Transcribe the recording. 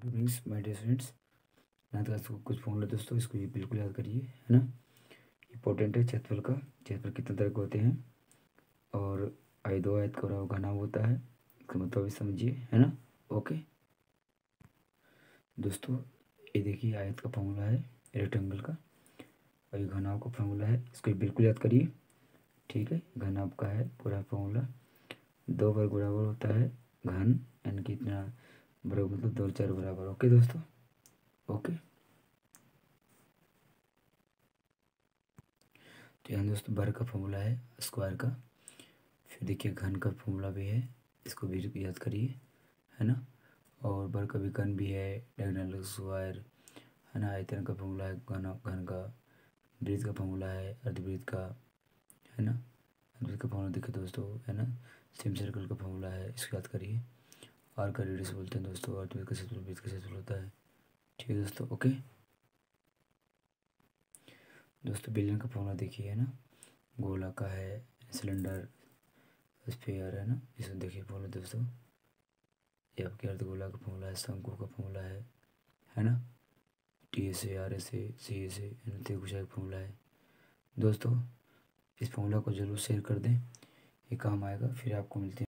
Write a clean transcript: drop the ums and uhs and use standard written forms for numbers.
Means my dear students, math का कुछ formula दोस्तों, इसको ये बिल्कुल याद करिए, है ना। इंपॉर्टेंट है क्षेत्रफल का। क्षेत्रफल कितने तरह के होते हैं, और आई दो आयत का घनाभ होता है, इसका मतलब भी समझिए, है ना। ओके दोस्तों, ये देखिए आयत का फॉर्मूला है रेक्टेंगल का, और ये घनाभ का फॉर्मूला है, इसको बिल्कुल याद करिए। ठीक है, घनाभ का है पूरा फॉर्मूला, 2 वर्ग बराबर होता है घन, यानी कि इतना वर्ग मतलब 2 4 बराबर। ओके दोस्तों, ओके। तो यहाँ दोस्तों वर्ग का फॉर्मूला है स्क्वायर का, फिर देखिए घन का फॉर्मूला भी है, इसको भी याद करिए, है ना। और वर्ग का भी घन भी है, डायगोनल स्क्वायर, है ना। आयतन का फॉर्मूला है घन का, वृत्त का फॉर्मूला है अर्धवृत्त का, है ना। अर्धवृत्त का फॉर्मूला देखिए दोस्तों, है ना। सेम सर्कल का फॉर्मूला है, इसको याद करिए। आर का रेडियस बोलते हैं दोस्तों, अर्धवृत्त का क्षेत्रफल वृत्त का क्षेत्रफल होता है। ठीक है दोस्तों, ओके। दोस्तों बेलन का फॉर्मूला देखिए, है ना। गोला का है, सिलेंडर, स्फीयर, है ना। इसको देखिए फॉर्मूला दोस्तों, ये आपके अर्धगोला का फॉर्मूला है, शंकु का फॉर्मूला है ना। T S A, R S A, C S A, त्रिभुज का फॉर्मूला है दोस्तों। इस फॉर्मूला को जरूर शेयर कर दें, ये काम आएगा। फिर आपको मिलते हैं।